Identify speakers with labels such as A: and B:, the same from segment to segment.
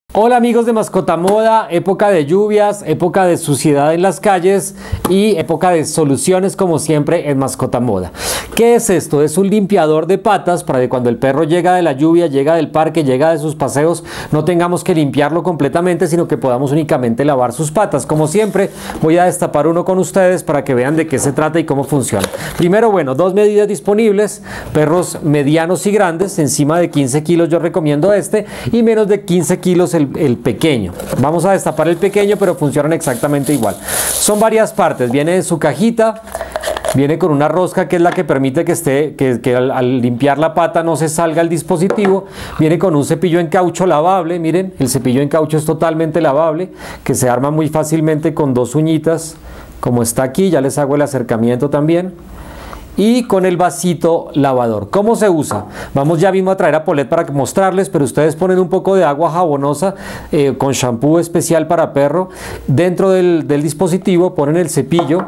A: Hola amigos de Mascota Moda, época de lluvias, época de suciedad en las calles y época de soluciones como siempre en Mascota Moda. ¿Qué es esto? Es un limpiador de patas para que cuando el perro llega de la lluvia, llega del parque, llega de sus paseos, no tengamos que limpiarlo completamente, sino que podamos únicamente lavar sus patas. Como siempre, voy a destapar uno con ustedes para que vean de qué se trata y cómo funciona. Primero, bueno, dos medidas disponibles, perros medianos y grandes, encima de 15 kilos yo recomiendo este y menos de 15 kilos el pequeño. Vamos a destapar el pequeño, pero funcionan exactamente igual. Son varias partes, viene en su cajita, viene con una rosca que es la que permite que al limpiar la pata no se salga el dispositivo, viene con un cepillo en caucho lavable, miren, el cepillo en caucho es totalmente lavable, que se arma muy fácilmente con dos uñitas, como está aquí, ya les hago el acercamiento también. Y con el vasito lavador. ¿Cómo se usa? Vamos ya mismo a traer a Paulette para mostrarles, pero ustedes ponen un poco de agua jabonosa con shampoo especial para perro. Dentro del dispositivo ponen el cepillo,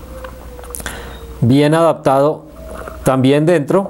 A: bien adaptado también dentro.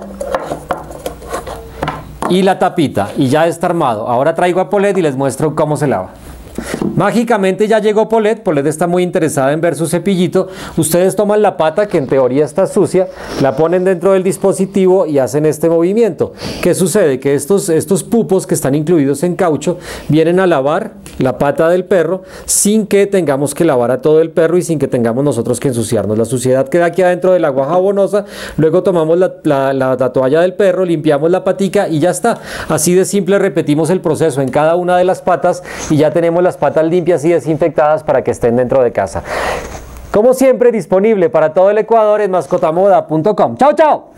A: Y la tapita, y ya está armado. Ahora traigo a Paulette y les muestro cómo se lava. Mágicamente ya llegó Paulette. Paulette está muy interesada en ver su cepillito. Ustedes toman la pata, que en teoría está sucia, la ponen dentro del dispositivo y hacen este movimiento. ¿Qué sucede? Que estos pupos que están incluidos en caucho vienen a lavar la pata del perro sin que tengamos que lavar a todo el perro y sin que tengamos nosotros que ensuciarnos. La suciedad queda aquí adentro del agua jabonosa, luego tomamos la toalla del perro, limpiamos la patica y ya está. Así de simple repetimos el proceso en cada una de las patas y ya tenemos las patas limpias y desinfectadas para que estén dentro de casa. Como siempre, disponible para todo el Ecuador en mascotamoda.com. ¡Chao, chao!